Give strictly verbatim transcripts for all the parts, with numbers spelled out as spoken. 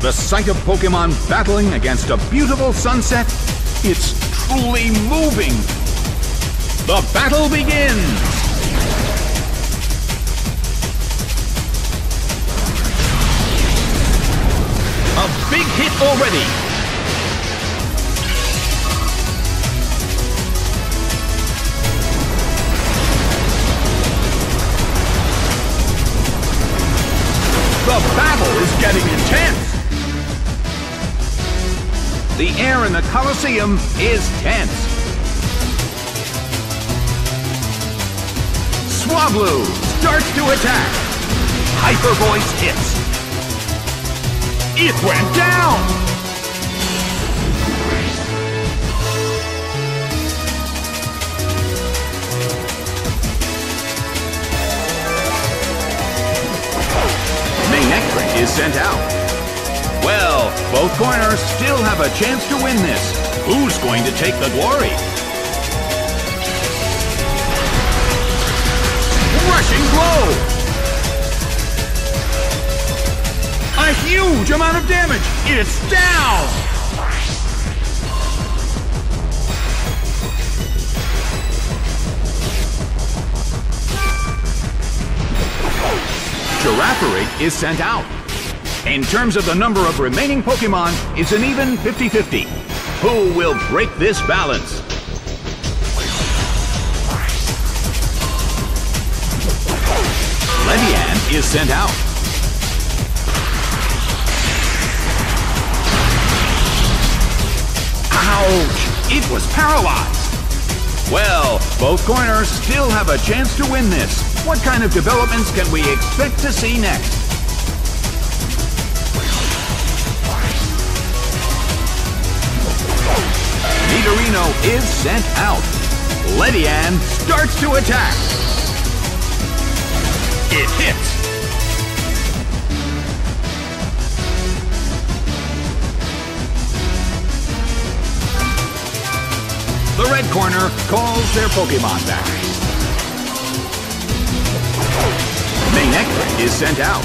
The sight of Pokemon battling against a beautiful sunset, it's truly moving. The battle begins! A big hit already! The battle is getting intense! The air in the Colosseum is tense. Swablu starts to attack. Hyper Voice hits. It went down! Manectric is sent out. Well, both corners still have a chance to win this. Who's going to take the glory? Rushing blow! A huge amount of damage! It's down! Girafarig is sent out. In terms of the number of remaining Pokemon, it's an even fifty fifty. Who will break this balance? Ledian is sent out. Ouch! It was paralyzed! Well, both corners still have a chance to win this. What kind of developments can we expect to see next? Nidorino is sent out. Ledian starts to attack. It hits. The red corner calls their Pokemon back. Manectric is sent out.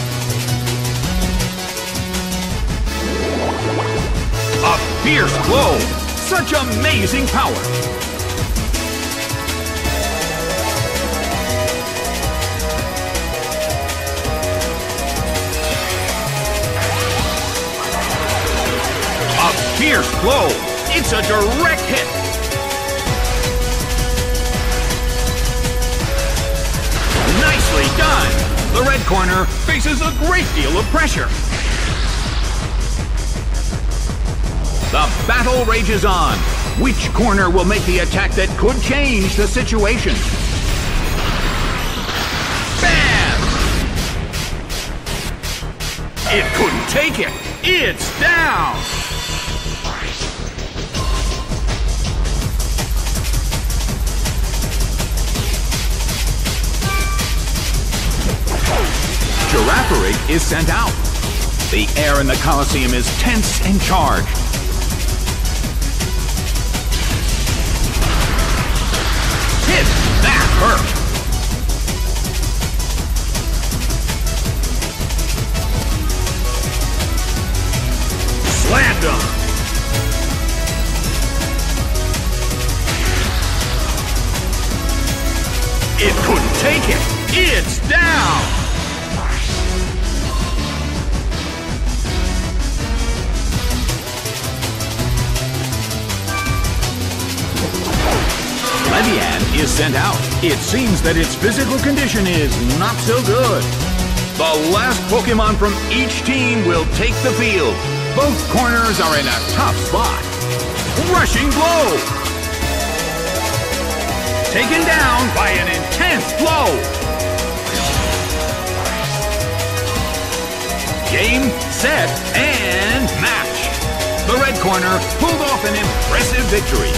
A fierce blow! Such amazing power! A fierce blow! It's a direct hit! Nicely done! The red corner faces a great deal of pressure. The battle rages on. Which corner will make the attack that could change the situation? Bam! It couldn't take it. It's down. Girafarig is sent out. The air in the Colosseum is tense and charged. Hit! That hurt! Slammed him! It couldn't take it! It's down! Ledian is sent out. It seems that its physical condition is not so good. The last Pokemon from each team will take the field. Both corners are in a tough spot. Rushing blow! Taken down by an intense blow. Game, set, and match. The red corner pulled off an impressive victory.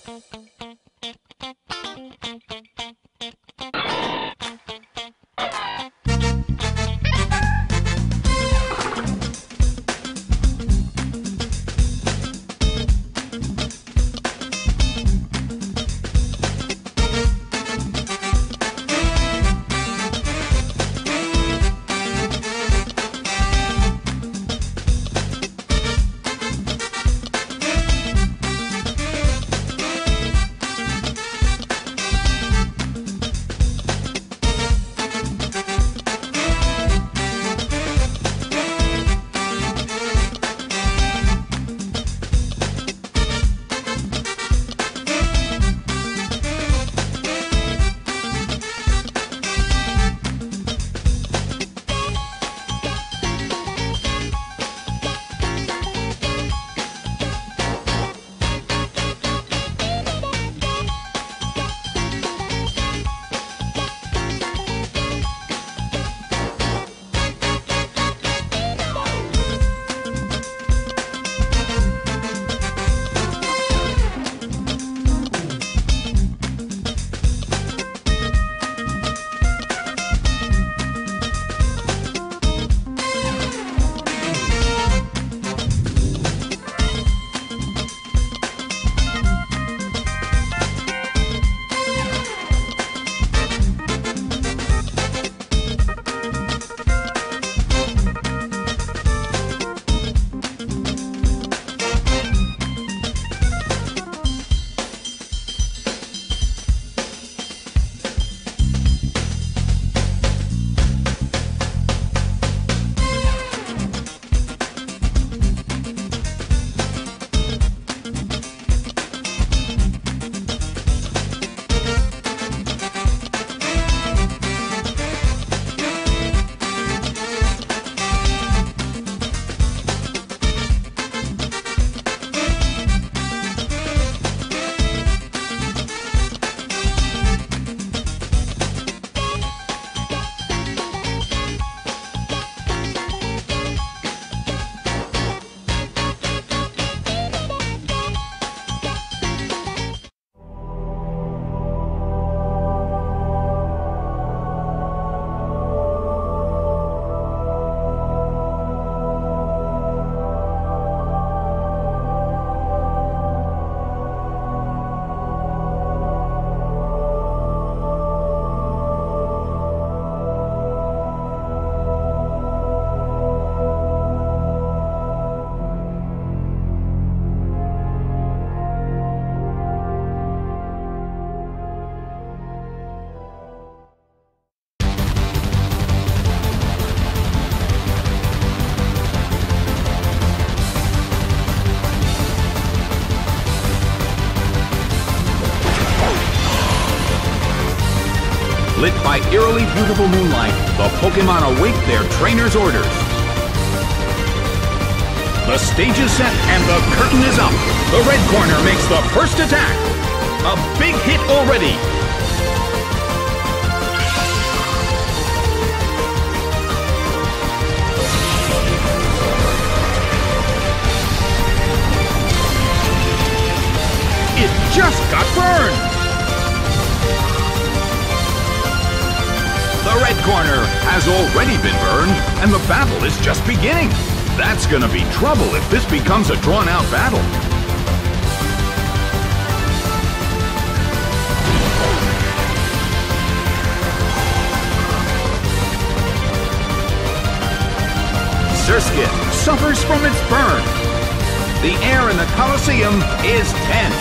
Lit by eerily beautiful moonlight, the Pokémon await their trainer's orders. The stage is set and the curtain is up. The red corner makes the first attack. A big hit already. It just got burned. The red corner has already been burned, and the battle is just beginning. That's gonna be trouble if this becomes a drawn-out battle. Surskit suffers from its burn. The air in the Colosseum is tense.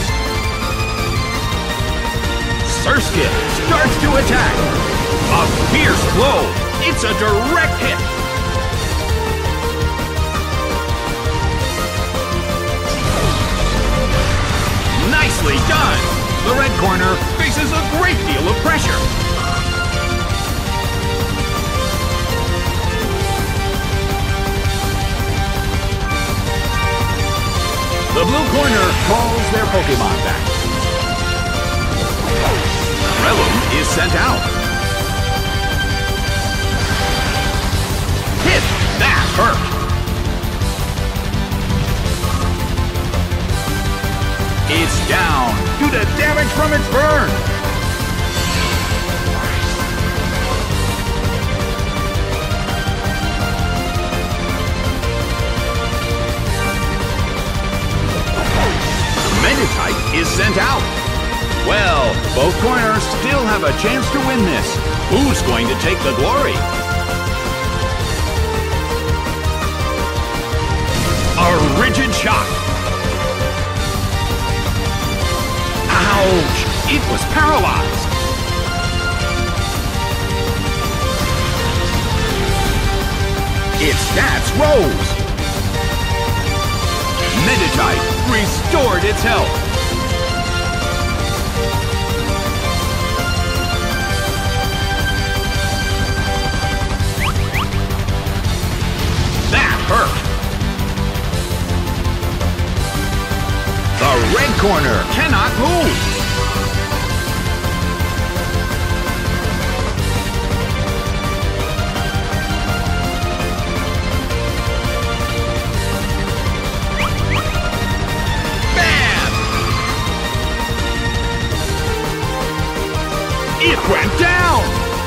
Surskit starts to attack. A fierce blow. It's a direct hit. Nicely done. The red corner faces a great deal of pressure. The blue corner calls their Pokémon back. Breloom is sent out. Hit! That hurt! It's down due to damage from its burn. Meditite is sent out. Well, both corners still have a chance to win this. Who's going to take the glory? A rigid shock. Ouch! It was paralyzed. Its stats rose. Meditite restored its health. That hurt. The red corner cannot move. It went down!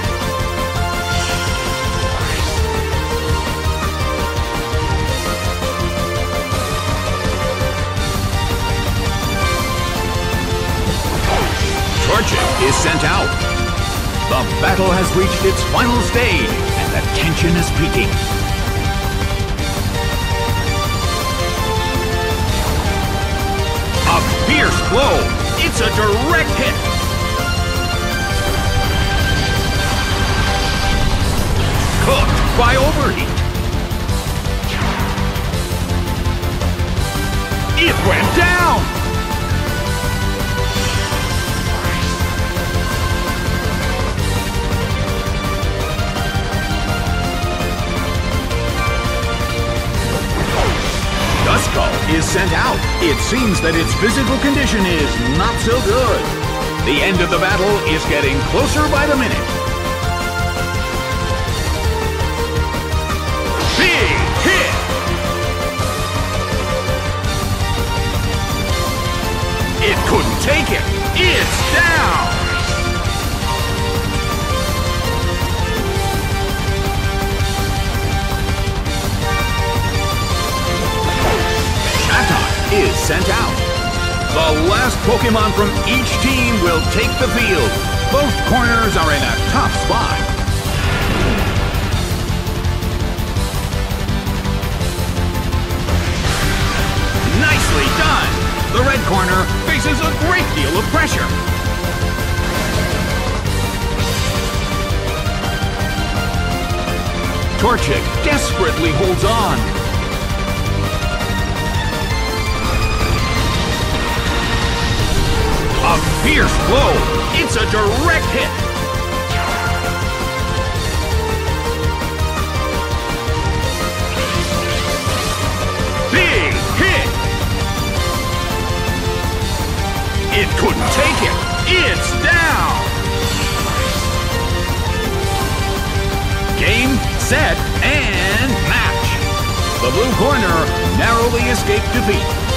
Torchic is sent out. The battle has reached its final stage, and the tension is peaking. A fierce blow! It's a direct hit! Cooked by overheat. It went down! Duskull is sent out. It seems that its physical condition is not so good. The end of the battle is getting closer by the minute. Big hit! It couldn't take it. It's down! Chatot is sent out. The last Pokemon from each team will take the field. Both corners are in a tough spot. Nicely done! The red corner faces a great deal of pressure. Torchic desperately holds on. A fierce blow! It's a direct hit! Big hit! It couldn't take it! It's down! Game, set, and match! The blue corner narrowly escaped defeat.